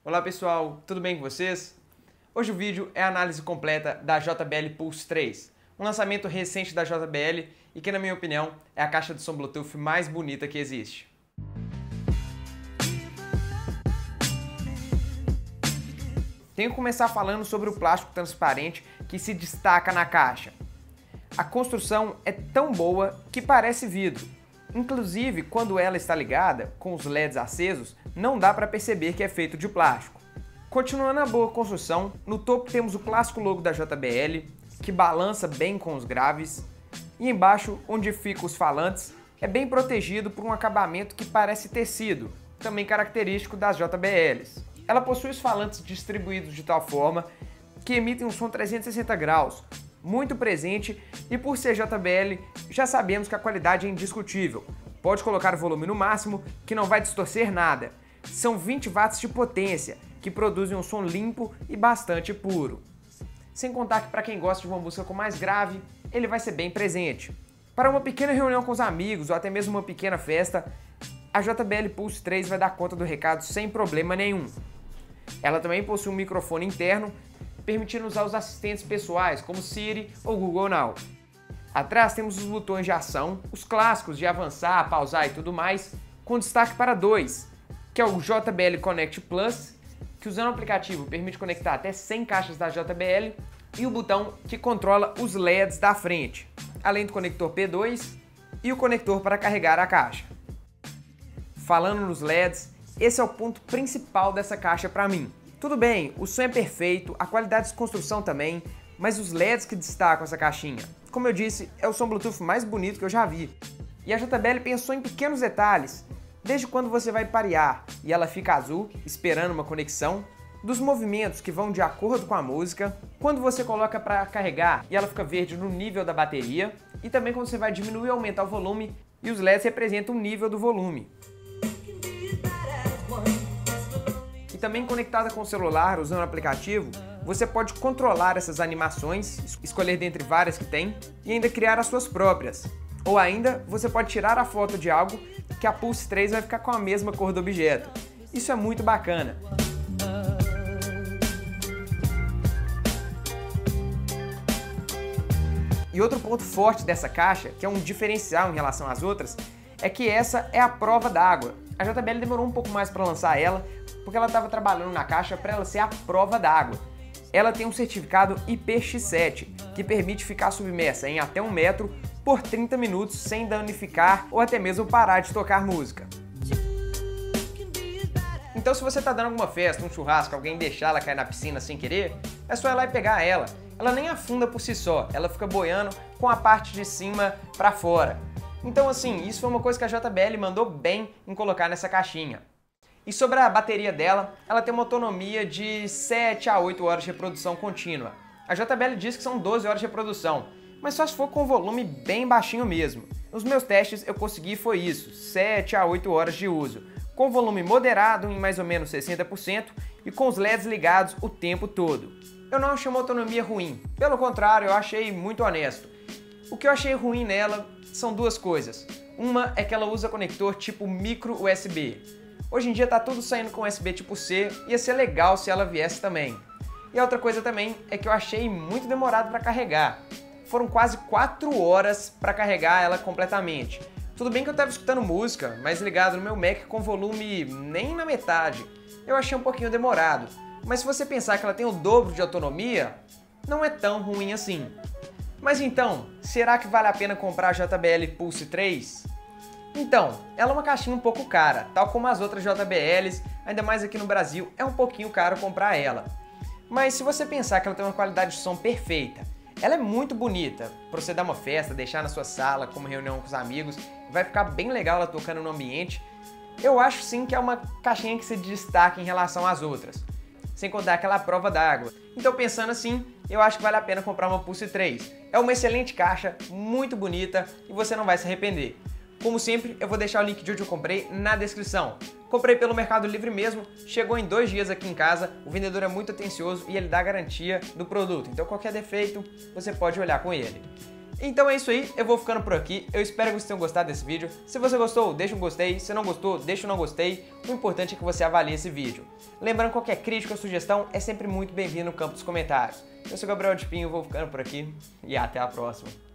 Olá pessoal, tudo bem com vocês? Hoje o vídeo é a análise completa da JBL Pulse 3, um lançamento recente da JBL e que, na minha opinião, é a caixa de som Bluetooth mais bonita que existe. Tenho que começar falando sobre o plástico transparente que se destaca na caixa. A construção é tão boa que parece vidro. Inclusive, quando ela está ligada, com os LEDs acesos, não dá para perceber que é feito de plástico. Continuando a boa construção, no topo temos o clássico logo da JBL, que balança bem com os graves, e embaixo, onde ficam os falantes, é bem protegido por um acabamento que parece tecido, também característico das JBLs. Ela possui os falantes distribuídos de tal forma que emitem um som 360 graus, muito presente, e por ser JBL, já sabemos que a qualidade é indiscutível. Pode colocar o volume no máximo, que não vai distorcer nada. São 20 watts de potência, que produzem um som limpo e bastante puro. Sem contar que para quem gosta de uma música com mais grave, ele vai ser bem presente. Para uma pequena reunião com os amigos ou até mesmo uma pequena festa, a JBL Pulse 3 vai dar conta do recado sem problema nenhum. Ela também possui um microfone interno, permitindo usar os assistentes pessoais como Siri ou Google Now. Atrás temos os botões de ação, os clássicos de avançar, pausar e tudo mais, com destaque para dois, que é o JBL Connect Plus, que usando o aplicativo permite conectar até 100 caixas da JBL, e o botão que controla os LEDs da frente, além do conector P2 e o conector para carregar a caixa. Falando nos LEDs, esse é o ponto principal dessa caixa para mim. Tudo bem, o som é perfeito, a qualidade de construção também, mas os LEDs que destacam essa caixinha. Como eu disse, é o som Bluetooth mais bonito que eu já vi. E a JBL pensou em pequenos detalhes, desde quando você vai parear e ela fica azul, esperando uma conexão, dos movimentos que vão de acordo com a música, quando você coloca para carregar e ela fica verde no nível da bateria, e também quando você vai diminuir ou aumentar o volume e os LEDs representam o nível do volume. Também conectada com o celular, usando o aplicativo, você pode controlar essas animações, escolher dentre várias que tem, e ainda criar as suas próprias. Ou ainda, você pode tirar a foto de algo que a Pulse 3 vai ficar com a mesma cor do objeto. Isso é muito bacana. E outro ponto forte dessa caixa, que é um diferencial em relação às outras, é que essa é a prova d'água. A JBL demorou um pouco mais para lançar ela, porque ela estava trabalhando na caixa para ela ser a prova d'água. Ela tem um certificado IPX7, que permite ficar submersa em até 1 metro por 30 minutos sem danificar ou até mesmo parar de tocar música. Então, se você está dando alguma festa, um churrasco, alguém deixar ela cair na piscina sem querer, é só ir lá e pegar ela. Ela nem afunda por si só, ela fica boiando com a parte de cima para fora. Então, assim, isso foi uma coisa que a JBL mandou bem em colocar nessa caixinha. E sobre a bateria dela, ela tem uma autonomia de 7 a 8 horas de reprodução contínua. A JBL diz que são 12 horas de reprodução, mas só se for com volume bem baixinho mesmo. Nos meus testes eu consegui foi isso, 7 a 8 horas de uso, com volume moderado em mais ou menos 60% e com os LEDs ligados o tempo todo. Eu não achei uma autonomia ruim, pelo contrário, eu achei muito honesto. O que eu achei ruim nela são duas coisas. Uma é que ela usa conector tipo micro USB. Hoje em dia tá tudo saindo com USB tipo C, ia ser legal se ela viesse também. E a outra coisa também é que eu achei muito demorado para carregar. Foram quase 4 horas para carregar ela completamente. Tudo bem que eu estava escutando música, mas ligado no meu Mac com volume nem na metade. Eu achei um pouquinho demorado. Mas se você pensar que ela tem o dobro de autonomia, não é tão ruim assim. Mas então, será que vale a pena comprar a JBL Pulse 3? Então, ela é uma caixinha um pouco cara, tal como as outras JBLs, ainda mais aqui no Brasil, é um pouquinho caro comprar ela. Mas se você pensar que ela tem uma qualidade de som perfeita, ela é muito bonita, para você dar uma festa, deixar na sua sala, como reunião com os amigos, vai ficar bem legal ela tocando no ambiente, eu acho sim que é uma caixinha que se destaca em relação às outras, sem contar aquela prova d'água. Então pensando assim, eu acho que vale a pena comprar uma Pulse 3. É uma excelente caixa, muito bonita e você não vai se arrepender. Como sempre, eu vou deixar o link de onde eu comprei na descrição. Comprei pelo Mercado Livre mesmo, chegou em 2 dias aqui em casa, o vendedor é muito atencioso e ele dá garantia do produto, então qualquer defeito você pode olhar com ele. Então é isso aí, eu vou ficando por aqui, eu espero que vocês tenham gostado desse vídeo. Se você gostou, deixa um gostei, se não gostou, deixa um não gostei. O importante é que você avalie esse vídeo. Lembrando que qualquer crítica ou sugestão é sempre muito bem-vindo no campo dos comentários. Eu sou Gabriel de Pinho, vou ficando por aqui e até a próxima.